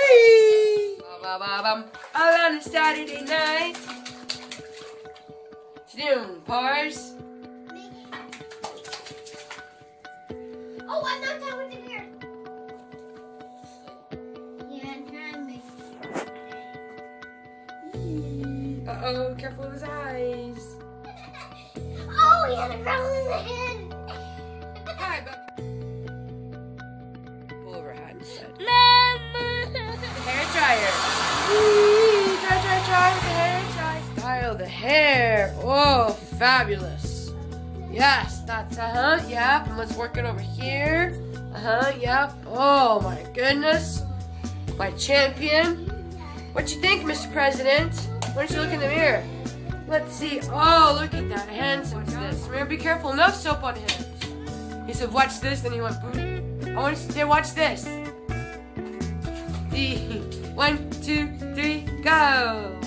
Whee! On a Saturday night. What you doing, Pars? Oh, I'm not done with the hair. Yeah, I'm trying to make it. Uh-oh, careful with his eyes. Oh, he had a crown in the head. Hi, pull over hat instead. Mama. Hair dryer. Whee! Dry with the hair dry. Style the hair. Oh, fabulous. Yes, that's yep. And let's work it over here. Yep. Oh my goodness. My champion. What you think, Mr. President? Why don't you look in the mirror? Let's see. Oh, look at that. Hands. What's this? Remember, be careful. Enough soap on hands. He said, watch this. Then he went, boom. I want to say, watch this. 1, 2, 3, go.